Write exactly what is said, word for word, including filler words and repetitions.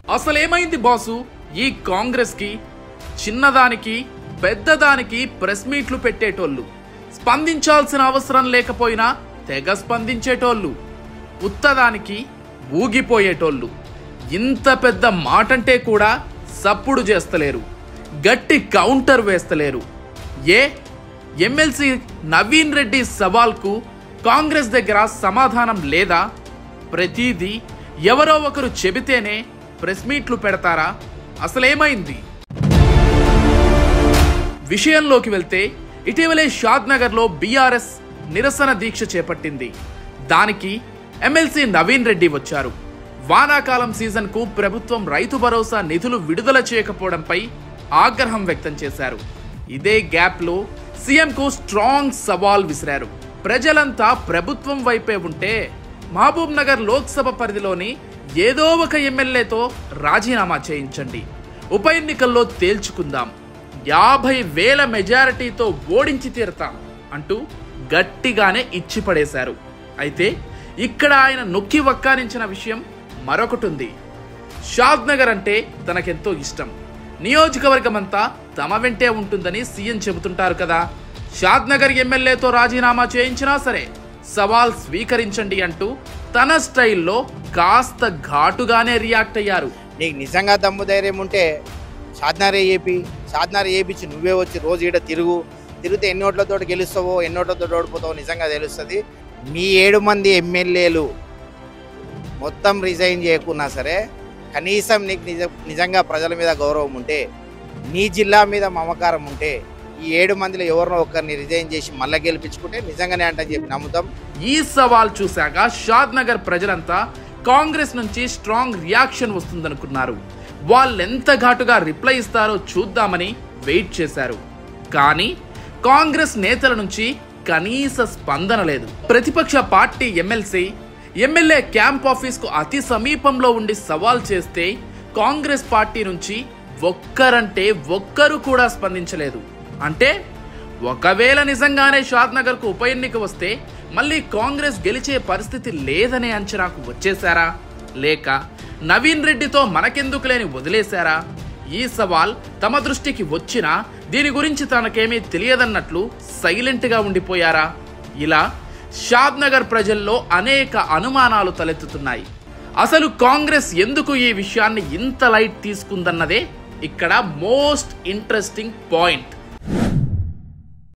అసలేమైంది boss? ఈ కాంగ్రెస్ కి చిన్నదానికి పెద్దదానికి ప్రెస్ మీట్లు పెట్టేటోళ్ళు, స్పందించాల్సిన అవసరం లేకపోయినా తెగ స్పందించేటోళ్ళు, ఉత్తదానికి ఊగిపోయేటోళ్ళు, ఇంత పెద్ద మాటంటే కూడా సప్పుడు చేస్తలేరు, గట్టి కౌంటర్ వేస్తలేరు. ఏ ఎమ్మెల్సీ నవీన్ రెడ్డి సవాల్కు కాంగ్రెస్ దగ్గర సమాధానం లేదా? ప్రతిదీ ఎవరో ఒకరు చెబితేనే ప్రెస్ మీట్లు పెడతారా? అసలేమైంది? విషయంలోకి వెళ్తే ఇటీవలే షాద్ నగర్లో బీఆర్ఎస్ నిరసన దీక్ష చేపట్టింది. దానికి ఎమ్మెల్సీ నవీన్ రెడ్డి వచ్చారు. వానాకాలం సీజన్కు ప్రభుత్వం రైతు భరోసా నిధులు విడుదల చేయకపోవడంపై ఆగ్రహం వ్యక్తం చేశారు. ఇదే గ్యాప్లో సీఎంకు స్ట్రాంగ్ సవాల్ విసిరారు. ప్రజలంతా ప్రభుత్వం వైపే ఉంటే మహబూబ్ నగర్ లోక్సభ పరిధిలోని ఏదో ఒక ఎమ్మెల్యేతో రాజీనామా చేయించండి, ఉప ఎన్నికల్లో తేల్చుకుందాం, యాభై వేల మెజారిటీతో ఓడించి తీరతాం అంటూ గట్టిగానే ఇచ్చి పడేశారు. అయితే ఇక్కడ ఆయన నొక్కి వక్కారించిన విషయం మరొకటి ఉంది. షాద్ నగర్ అంటే తనకెంతో ఇష్టం, నియోజకవర్గం అంతా తమ వెంటే ఉంటుందని సీఎం చెబుతుంటారు కదా. షాద్ నగర్ ఎమ్మెల్యేతో రాజీనామా చేయించినా సరే సవాల్ స్వీకరించండి అంటూ తన స్టైల్లో కాస్త ఘాటుగానే రియాక్ట్ అయ్యారు. నీకు నిజంగా దమ్ము ధైర్యం ఉంటే షాద్నగర్ ఏపీ షాద్నగర్ ఏపీచి నువ్వే వచ్చి రోజు ఈడ తిరుగు తిరిగితే ఎన్ని ఓట్లతో గెలుస్తావో ఎన్ని ఓట్లతో ఓడిపోతావో నిజంగా తెలుస్తుంది. మీ ఏడు మంది ఎమ్మెల్యేలు మొత్తం రిజైన్ చేయకున్నా సరే కనీసం నీకు నిజ నిజంగా ప్రజల మీద గౌరవం ఉంటే, నీ జిల్లా మీద మమకారం ఉంటే ఈ ఏడు మందిలో ఎవరినో ఒకరిని రిజైన్ చేసి మళ్ళీ గెలిపించుకుంటే నిజంగానే అంటని చెప్పి నమ్ముతాం. ఈ సవాల్ చూశాక షాద్ నగర్ ప్రజలంతా కాంగ్రెస్ నుంచి స్ట్రాంగ్ రియాక్షన్ వస్తుందనుకున్నారు. వాళ్ళెంత ఘాటుగా రిప్లై ఇస్తారో చూద్దామని వెయిట్ చేశారు. కానీ కాంగ్రెస్ నేతల నుంచి కనీస స్పందన లేదు. ప్రతిపక్ష party MLC MLA camp office కు అతి సమీపంలో ఉండి సవాల్ చేస్తే కాంగ్రెస్ పార్టీ నుంచి ఒక్కరంటే ఒక్కరు కూడా స్పందించలేదు. అంటే ఒకవేళ నిజంగానే షాద్ నగర్ కు ఉప ఎన్నిక వస్తే మళ్ళీ కాంగ్రెస్ గెలిచే పరిస్థితి లేదనే అంచనాకు వచ్చేశారా, లేక నవీన్ రెడ్డితో మనకెందుకు లేని వదిలేశారా? ఈ సవాల్ తమ దృష్టికి వచ్చినా దీని గురించి తనకేమీ తెలియదన్నట్లు సైలెంట్గా ఉండిపోయారా? ఇలా షాద్ నగర్ ప్రజల్లో అనేక అనుమానాలు తలెత్తుతున్నాయి. అసలు కాంగ్రెస్ ఎందుకు ఈ విషయాన్ని ఇంత లైట్ తీసుకుందన్నదే ఇక్కడ మోస్ట్ ఇంట్రెస్టింగ్ పాయింట్.